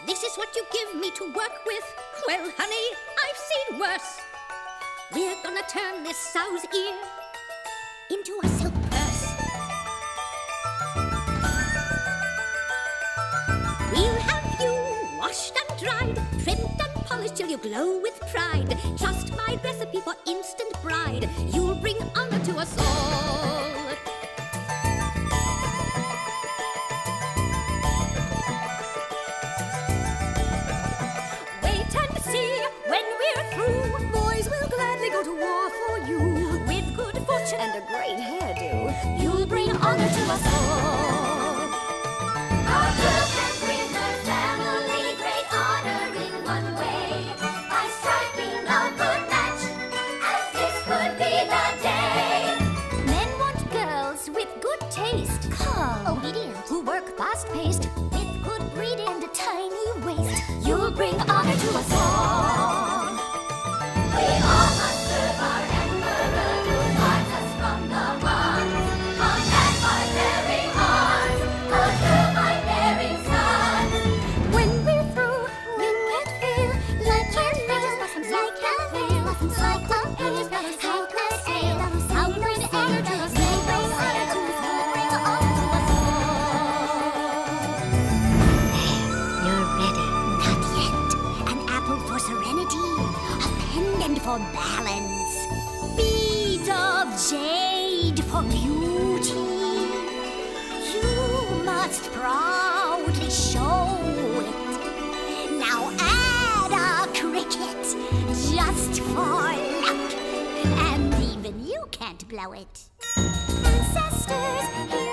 This is what you give me to work with. Well, honey, I've seen worse. We're gonna turn this sow's ear into a silk purse. We'll have you washed and dried, trimmed and polished till you glow with pride. Trust my recipe for instant bride. You'll bring honor to us all. Wait and see when we're through. Boys will gladly go to war for you. With good fortune and a great hairdo, you'll bring honor to us all. Our girl can bring her family great honor in one way, by striking a good match, as this could be the day. Men want girls with good taste, calm, obedient, who work fast-paced, with good breeding and a tiny waist. You'll bring honor to us all. We all must serve our emperor, who guards us from the wrongs of that barbaric arms, a girl by bearing sons. When we're through, we can't feel like can't feel, like can't feel, like a page, how can I sail? How bring honor to us, bring honor to us, bring honor to us all. You're ready. Not yet. An apple for serenity, a pendant for balance, beads of jade for beauty. You must proudly show it. Now add a cricket, just for luck, and even you can't blow it. Ancestors,